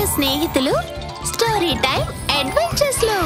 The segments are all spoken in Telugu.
స్నేహితులు స్టోరీ టైం అడ్వెంచర్స్ లో.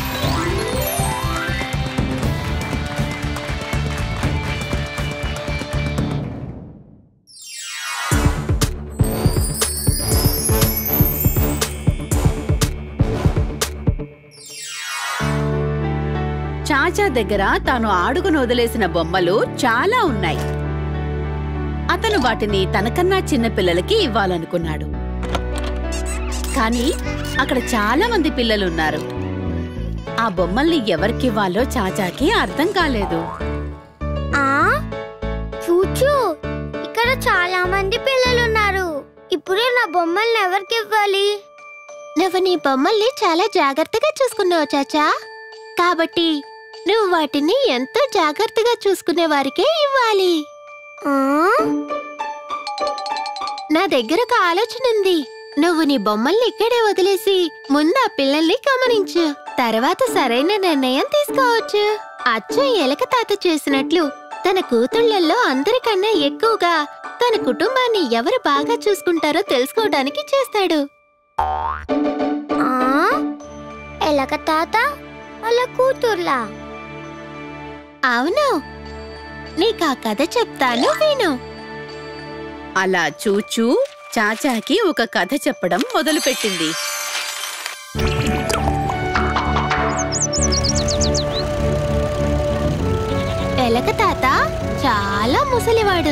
చాచా దగ్గర తాను ఆడుకుని వదిలేసిన బొమ్మలు చాలా ఉన్నాయి. అతను వాటిని తనకన్నా చిన్న పిల్లలకి ఇవ్వాలనుకున్నాడు. కానీ అక్కడ చాలా మంది పిల్లలున్నారు. ఆ బొమ్మల్ని ఎవరికివ్వాలో చాచాకి అర్థం కాలేదు. చూచు, ఇక్కడ చాలా మంది పిల్లలున్నారు. ఇప్పుడు నా బొమ్మల్ని ఎవరికివ్వాలి? నువ్వు నీ బొమ్మల్ని చాలా జాగ్రత్తగా చూసుకున్నావు చాచా, కాబట్టి నువ్వు వాటిని ఎంతో జాగ్రత్తగా చూసుకునే వారికే ఇవ్వాలి. నా దగ్గర ఒక ఆలోచన ఉంది. నువ్వు నీ బొమ్మల్ని ఇక్కడే వదిలేసి ముందు ఆ పిల్లల్ని గమనించు. తర్వాత సరైన నిర్ణయం తీసుకోవచ్చు. అచ్చం ఎలక తాత చేసినట్లు తన కూతుళ్లలో అందరికన్నా ఎక్కువగా తన కుటుంబాన్ని ఎవరు బాగా చూసుకుంటారో తెలుసుకోవడానికి చేస్తాడు. ఎలక తాత వాళ్ళ కూతుర్లా? అవును, నీకు ఆ కథ చెప్తాను, విను. అలా చూచూ చాచాకి ఒక కథ చెప్పడం మొదలుపెట్టింది. ఎలక తాత చాలా ముసలివాడు.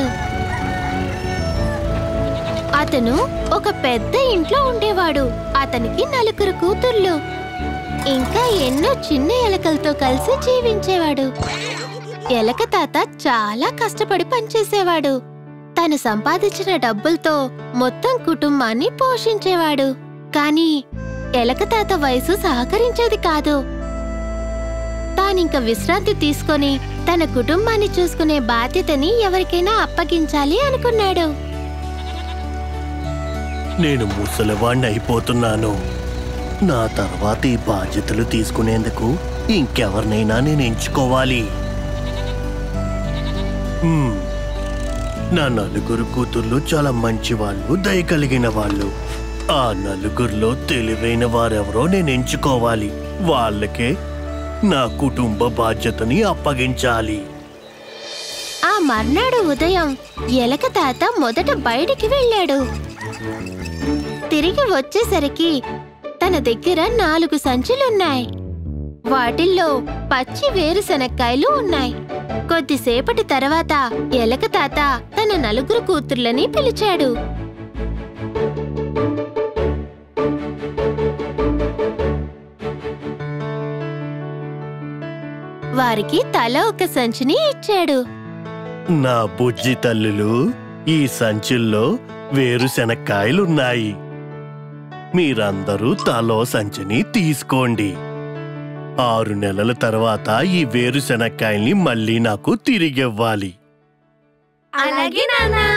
అతను ఒక పెద్ద ఇంట్లో ఉండేవాడు. అతనికి 4 కూతుర్లు, ఇంకా ఎన్నో చిన్న ఎలకలతో కలిసి జీవించేవాడు. ఎలక తాత చాలా కష్టపడి పనిచేసేవాడు. తను సంపాదించిన డబ్బులతో మొత్తం కుటుంబాన్ని పోషించేవాడు. కానీ ఎలక తాత వయసు సహకరించేది కాదు. తానింక విశ్రాంతి తీసుకొని తన కుటుంబాన్ని చూసుకునే బాధ్యతని ఎవరికైనా అప్పగించాలి అనుకున్నాడు. నేను ముసలివాణ్ణి అయిపోతున్నాను. నా తర్వాత ఈ బాధ్యతలు తీసుకునేందుకు ఇంకెవరినైనా నేను ఎంచుకోవాలి. నా 4 కూతుర్లు చాలా మంచి వాళ్ళు, దయ కలిగిన వాళ్ళు. ఆ 4లో తెలివైన వారెవరో నేను ఎంచుకోవాలి. వాళ్ళకే నా కుటుంబ బాధ్యతని అప్పగించాలి. ఆ మర్నాడు ఉదయం ఎలక తాత మొదట బయటికి వెళ్ళాడు. తిరిగి వచ్చేసరికి తన దగ్గర 4 సంచులున్నాయి. వాటిల్లో పచ్చి వేరుశనక్కాయలు ఉన్నాయి. కొద్దిసేపటి తర్వాత ఎలక తాత తన 4 కూతుర్లని పిలిచాడు. వారికి తల ఒక సంచిని ఇచ్చాడు. నా బుజ్జి తల్లులు, ఈ సంచుల్లో వేరుశనక్కాయలున్నాయి. మీరందరూ తలో సంచిని తీసుకోండి. 6 నెలల తర్వాత ఈ వేరుశనక్కాయల్ని మళ్ళీ నాకు తిరిగివ్వాలి. అలాగే నాన్నా.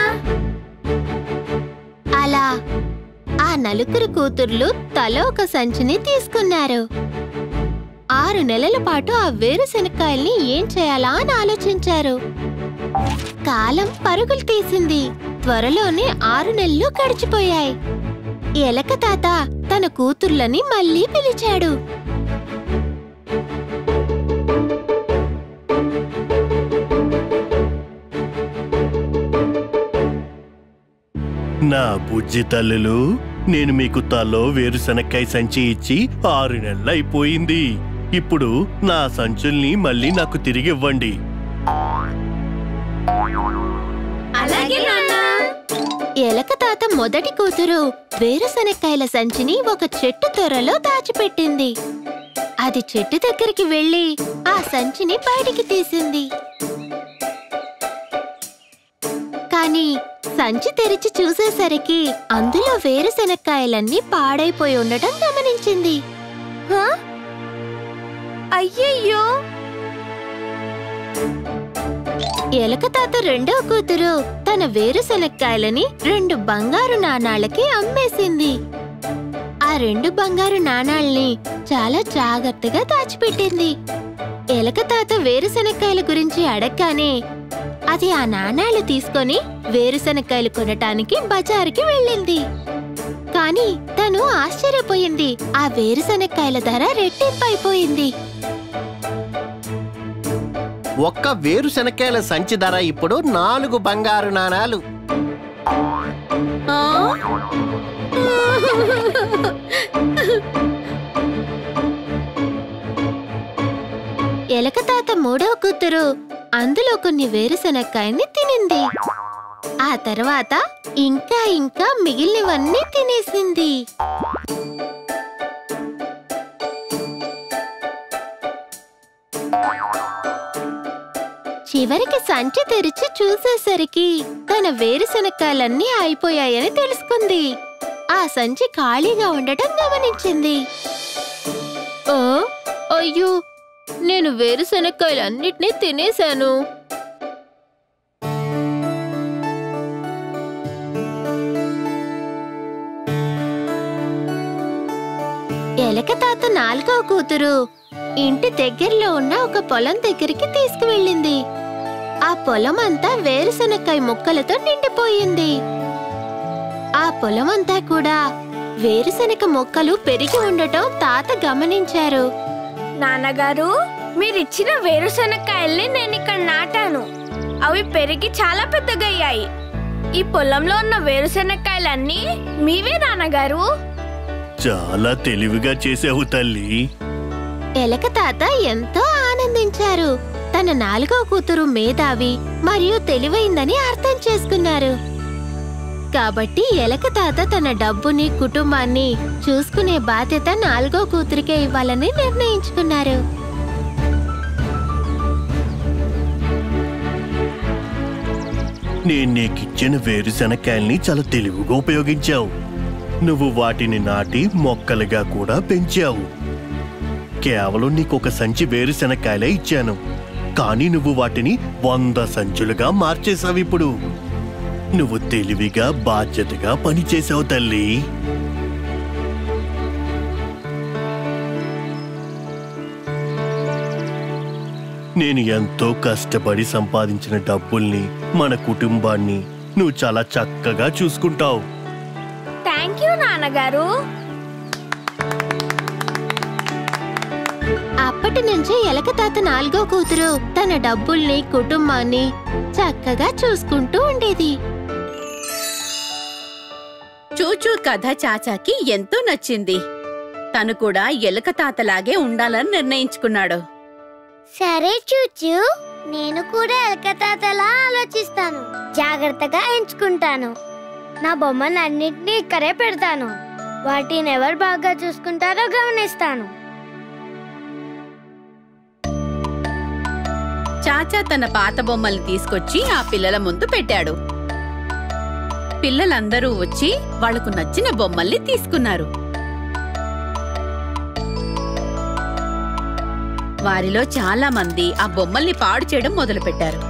అలా ఆ 4 కూతుర్లు తల ఒక సంచిని తీసుకున్నారు. 6 నెలల పాటు ఆ వేరుశనక్కాయల్ని ఏం చేయాలా అని ఆలోచించారు. కాలం పరుగులు తీసింది. త్వరలోనే 6 నెలలు గడిచిపోయాయి. ఎలక తాత తన కూతుర్లని మళ్ళీ పిలిచాడు. నా బుజ్జి తల్లులు, నేను మీకు తలో వేరుశనక్కాయ సంచి ఇచ్చి 6 నెలలైపోయింది. ఇప్పుడు నా సంచుల్ని మళ్ళీ నాకు తిరిగివ్వండి. అలాగే నాన్నా. ఎలక తాత మొదటి కూతురు వేరుశనక్కాయల సంచిని ఒక చెట్టు తొర్రలో దాచిపెట్టింది. అది చెట్టు దగ్గరికి వెళ్లి ఆ సంచిని బయటికి తీసింది. కాని సంచి తెరిచి చూసేసరికి అందులో వేరుశనక్కాయలన్నీ పాడైపోయి ఉండటం గమనించింది. అయ్యయ్యో! ఎలక తాత రెండో కూతురు తన వేరుశనక్కాయలని 2 బంగారు నాణాలకి అమ్మేసింది. ఆ 2 బంగారు నాణాల్ని చాలా జాగ్రత్తగా దాచిపెట్టింది. ఎలక తాత వేరుశనక్కాయల గురించి అడగగానే అది ఆ నాణాలు తీసుకొని వేరుశనక్కాయలు కొనటానికి బజారుకి వెళ్ళింది. కాని తను ఆశ్చర్యపోయింది. ఆ వేరుశనక్కాయల ధర రెట్టింపైపోయింది. ఒక్క వేరుశనక్కాయల సంచి ధర ఇప్పుడు 4 బంగారు నాణాలు. ఎలక తాత మూడవ కూతురు అందులో కొన్ని వేరుశనక్కాయని తినింది. ఆ తర్వాత ఇంకా ఇంకా మిగిలినవన్నీ తినేసింది. చివరికి సంచి తెరిచి చూసేసరికి తన వేరుశనక్కాయలన్నీ అయిపోయాయని తెలుసుకుంది. ఆ సంచి ఖాళీగా ఉండటం గమనించింది. ఓ అయ్యో, నేను వేరుశనక్కాయలన్నిటినీ తినేశాను. ఎలక తాత 4వ కూతురు ఇంటి దగ్గరలో ఉన్న ఒక పొలం దగ్గరికి తీసుకువెళ్ళింది. ఆ పొలం అంతా వేరుశనక్కాయ ముక్కలతో నిండిపోయింది. ఆ పొలం అంతా కూడా వేరుశనగ మొక్కలు పెరిగి ఉండటం తాత గమనించారు. నాన్నగారు, మీరిచ్చిన వేరుశనక్కాయల్ని నేను ఇక్కడ నాటాను. అవి పెరిగి చాలా పెద్దగయ్యాయి. ఈ పొలంలో ఉన్న వేరుశనక్కాయలన్నీ మీవే నాన్నగారు. చాలా తెలివిగా చేసావు తల్లి. ఎలక తాత ఎంతో ఆనందించారు. తన 4వ కూతురు మేధావి మరియు తెలివైందని అర్థం చేసుకున్నారు. కాబట్టి ఎలక తాత తన డబ్బుని, కుటుంబాన్ని చూసుకునే బాధ్యత 4వ కూతురికే ఇవ్వాలని నిర్ణయించుకున్నారు. నేను నీకిచ్చిన వేరుశనక్కాయల్ని చాలా తెలివిగా ఉపయోగించావు. నువ్వు వాటిని నాటి మొక్కలుగా కూడా పెంచావు. కేవలం నీకొక సంచి వేరుశనక్కాయలే ఇచ్చాను, కానీ నువ్వు వాటిని 100 సంచులుగా మార్చేశావు. ఇప్పుడు నువ్వు తెలివిగా, బాధ్యతగా పనిచేశావు తల్లి. నేను ఎంతో కష్టపడి సంపాదించిన డబ్బుల్ని, మన కుటుంబాన్ని నువ్వు చాలా చక్కగా చూసుకుంటావు. థ్యాంక్ యూ నాన్నగారు. అప్పటి నుంచి ఎలక తాత 4వ కూతురు తన డబ్బుల్ని, కుటుంబాన్ని చక్కగా చూసుకుంటూ ఉండేది. చూచూ కథ చాచాకి ఎంతో నచ్చింది. తను కూడా ఎలుక తాతలాగే ఉండాలని నిర్ణయించుకున్నాడు. సరే చూచు, నేను కూడా ఎలక తాతలా ఆలోచిస్తాను. జాగ్రత్తగా ఎంచుకుంటాను. నా బొమ్మలన్నింటినీ ఇక్కడే పెడతాను. వాటిని ఎవరు బాగా చూసుకుంటారో గమనిస్తాను. చాచా తన పాత బొమ్మల్ని తీసుకొచ్చి ఆ పిల్లల ముందు పెట్టాడు. పిల్లలందరూ వచ్చి వాళ్లకు నచ్చిన బొమ్మల్ని తీసుకున్నారు. వారిలో చాలా మంది ఆ బొమ్మల్ని పాడు చేయడం మొదలుపెట్టారు.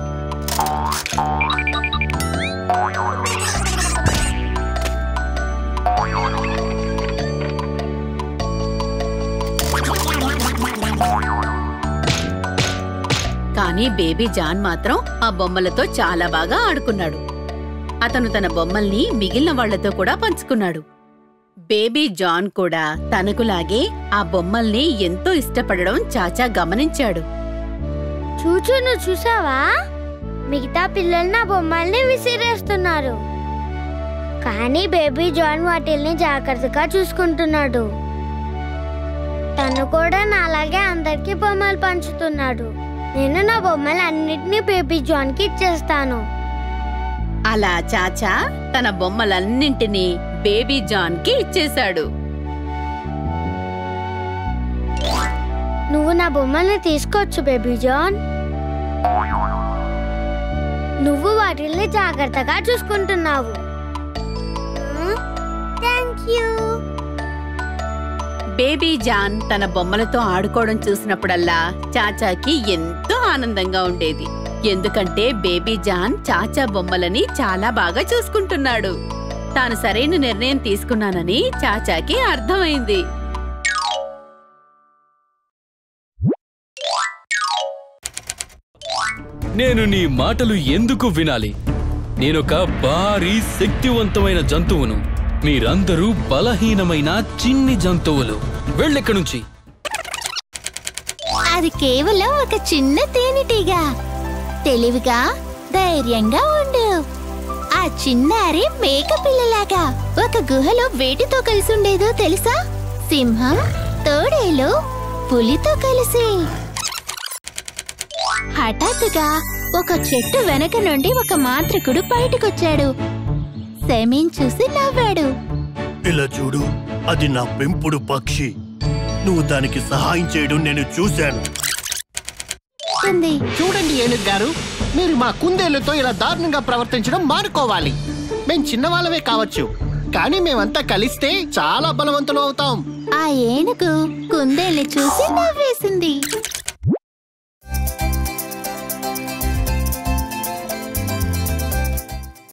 కానీ బేబీ జాన్ మాత్రం ఆ బొమ్మలతో చాలా బాగా ఆడుకున్నాడు. అతను తన బొమ్మల్ని మిగిలిన వాళ్లతో కూడా పంచుకున్నాడు. బేబీ జాన్ కూడా తనకులాగే ఆ బొమ్మల్ని ఎంతో ఇష్టపడడం చాచా గమనించాడు. చూచు, నువ్వు చూసావా? మిగతా పిల్లలు నా బొమ్మల్ని విసిరేస్తున్నారు. కానీ బేబీ జాన్ వాటిల్ని జాగ్రత్తగా చూసుకుంటున్నాడు. తను కూడా నాలాగే అందరికీ బొమ్మలు పంచుతున్నాడు. నేను నా బొమ్మలన్నిటినీ బేబీ జాన్ కి ఇచ్చేస్తాను. అలా చాచా తన బొమ్మలన్నింటినీ బేబీ జాన్ కి ఇచ్చేశాడు. నువ్వు నా బొమ్మల్ని తీసుకోవచ్చు బేబీ జాన్. నువ్వు వాటిల్ని జాగ్రత్తగా చూసుకుంటున్నావు. Thank you. బేబీ జాన్ తన బొమ్మలతో ఆడుకోవడం చూసినప్పుడల్లా చాచాకి ఎంతో ఆనందంగా ఉండేది. ఎందుకంటే బేబీ జాన్ చాచా బొమ్మలని చాలా బాగా చూసుకుంటున్నాడు. తాను సరైన నిర్ణయం తీసుకున్నానని చాచాకి అర్థమైంది. నేను నీ మాటలు ఎందుకు వినాలి? నేనొక భారీ శక్తివంతమైన జంతువును. మీరందరూ బలహీనమైన చిన్ని జంతువులు. వెళ్ళిక్కడి నుంచి. అది కేవలం ఒక చిన్న తేనెటీగ. తెలివిగా ధైర్యంగా ఉండు. ఆ చిన్నారి మేక పిల్లలాగా ఒక గుహలో వేటితో కలిసి ఉండేదో తెలుసా? సింహం, తోడేలు, పులితో కలిసి. హఠాత్తుగా ఒక చెట్టు వెనక నుండి ఒక మాంత్రికుడు బయటకొచ్చాడు. సెమీన్ చూసి నవ్వాడు. ఇలా చూడు, అది నా పెంపుడు పక్షి. నువ్వు దానికి సహాయం చేయడం నేను చూశాను. చూడండి ఏనుగు గారు, మీరు మా కుందేలుతో ఇలా దారుణంగా ప్రవర్తించడం మానుకోవాలి. మేం చిన్నవాళ్ళమే కావచ్చు, కానీ మేమంతా కలిస్తే చాలా బలవంతులు అవుతాం. ఆ ఏనుగు కుందేలు చూసి నవ్వేసింది.